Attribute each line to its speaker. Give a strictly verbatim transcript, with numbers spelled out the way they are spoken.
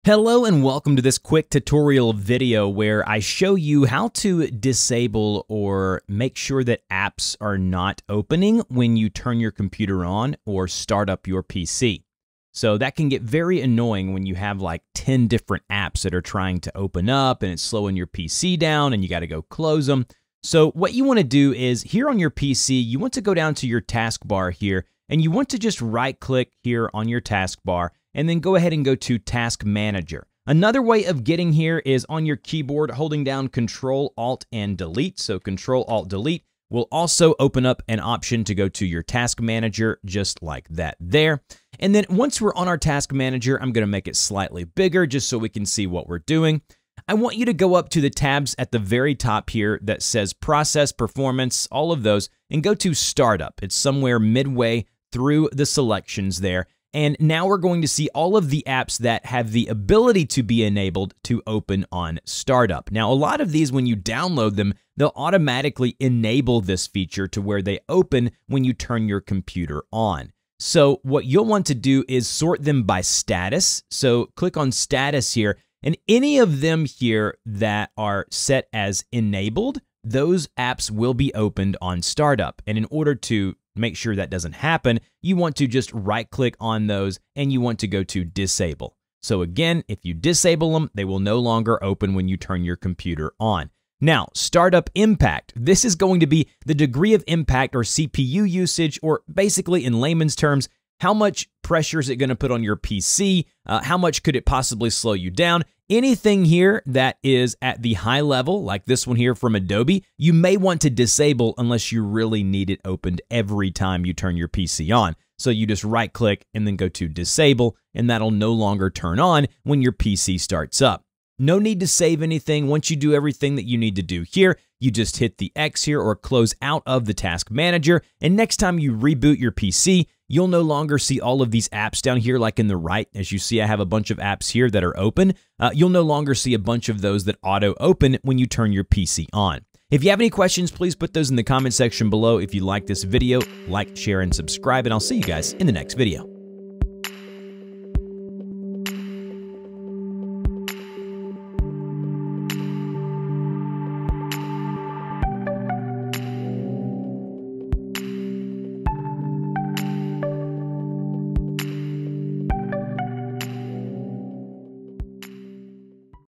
Speaker 1: Hello and welcome to this quick tutorial video where I show you how to disable or make sure that apps are not opening when you turn your computer on or start up your P C. So that can get very annoying when you have like ten different apps that are trying to open up and it's slowing your P C down and you got to go close them. So what you want to do is here on your P C, you want to go down to your taskbar here and you want to just right click here on your taskbar and then go ahead and go to Task Manager. Another way of getting here is on your keyboard holding down Control Alt and Delete. So Control Alt Delete will also open up an option to go to your Task Manager just like that there. And then once we're on our Task Manager, I'm going to make it slightly bigger just so we can see what we're doing. I want you to go up to the tabs at the very top here that says Process, Performance, all of those, and go to Startup. It's somewhere midway through the selections there. And now we're going to see all of the apps that have the ability to be enabled to open on startup. Now, a lot of these, when you download them, they'll automatically enable this feature to where they open when you turn your computer on. So what you'll want to do is sort them by status. So click on status here, and any of them here that are set as enabled, those apps will be opened on startup. And in order to make sure that doesn't happen, you want to just right click on those and you want to go to disable. So again, if you disable them, they will no longer open when you turn your computer on. Now, startup impact. This is going to be the degree of impact or C P U usage, or basically in layman's terms, how much pressure is it going to put on your P C? Uh, how much could it possibly slow you down? Anything here that is at the high level, like this one here from Adobe, you may want to disable unless you really need it opened every time you turn your P C on. So you just right click and then go to disable, and that'll no longer turn on when your P C starts up. No need to save anything. Once you do everything that you need to do here, you just hit the X here or close out of the Task Manager, and next time you reboot your P C, you'll no longer see all of these apps down here like in the right. As you see, I have a bunch of apps here that are open. Uh, you'll no longer see a bunch of those that auto-open when you turn your P C on. If you have any questions, please put those in the comment section below. If you like this video, like, share, and subscribe, and I'll see you guys in the next video.